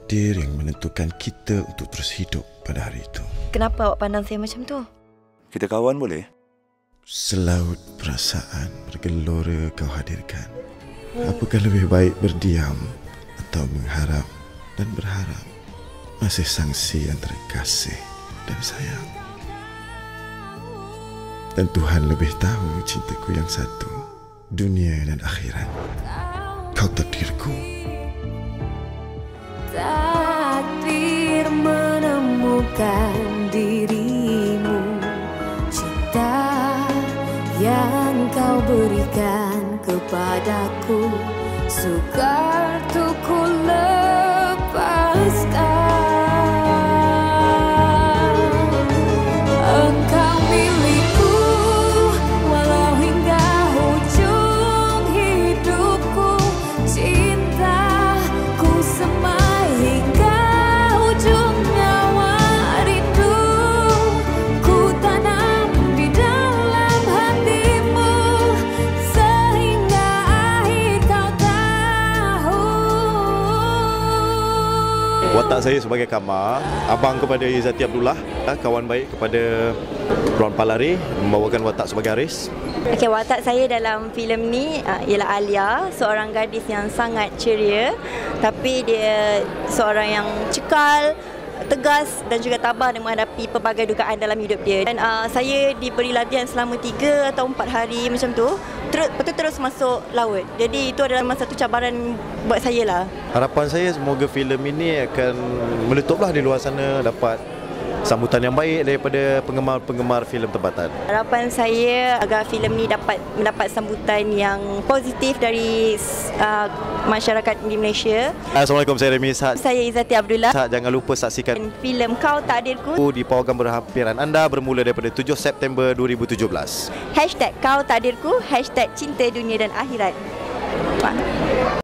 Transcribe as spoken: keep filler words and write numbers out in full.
takdir yang menentukan kita untuk terus hidup pada hari itu. Kenapa awak pandang saya macam tu? Kita kawan boleh? Selaut perasaan bergelora kau hadirkan. Apakah lebih baik berdiam atau mengharap dan berharap? Masih sangsi antara kasih dan sayang. Dan Tuhan lebih tahu cintaku yang satu, dunia dan akhirat. Kau takdirku. Takdir menemukan dirimu, cinta yang kau berikan kepadaku, sukar untuk ku lepaskan. Engkau milikku walau hingga ujung hidupku, cintaku semai hingga ujung nyawa rindu, ku tanam di dalam hatimu sehingga akhir kau tahu. Watak saya sebagai Kamar, abang kepada Izzati Abdullah, kawan baik kepada Ron Palari, membawakan watak sebagai Haris. Okey, watak saya dalam filem ni uh, ialah Alia, seorang gadis yang sangat ceria, tapi dia seorang yang cekal, tegas dan juga tabah dalam menghadapi pelbagai dugaan dalam hidup dia. Dan uh, saya diberi latihan selama tiga atau empat hari macam tu, terus betul terus masuk laut. Jadi itu adalah satu cabaran buat saya lah. Harapan saya semoga filem ini akan meletuplah di luar sana, dapat sambutan yang baik daripada penggemar-penggemar filem tempatan. Harapan saya agar filem ni dapat mendapat sambutan yang positif dari uh, masyarakat di Malaysia. Assalamualaikum, saya Remy Ishak. Saya Izzati Abdullah. Jangan lupa saksikan filem Kau Takdirku di program berhampiran anda bermula daripada tujuh September dua ribu tujuh belas. Hashtag Kau Takdirku, hashtag Cinta Dunia dan Akhirat.